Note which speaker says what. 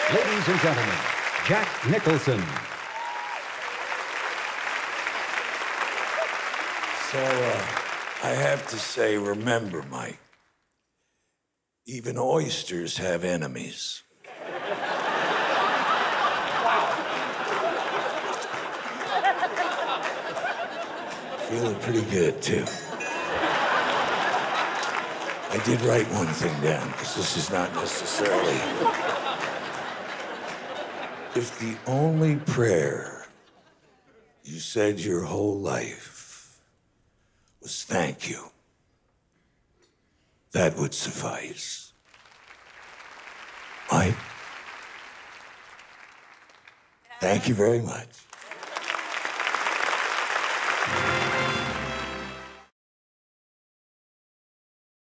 Speaker 1: Ladies and gentlemen, Jack Nicholson.
Speaker 2: So, I have to say, remember, Mike, even oysters have enemies. Feeling pretty good, too. I did write one thing down, because this is not necessarily... If the only prayer you said your whole life was thank you, that would suffice. Mike, thank you very much.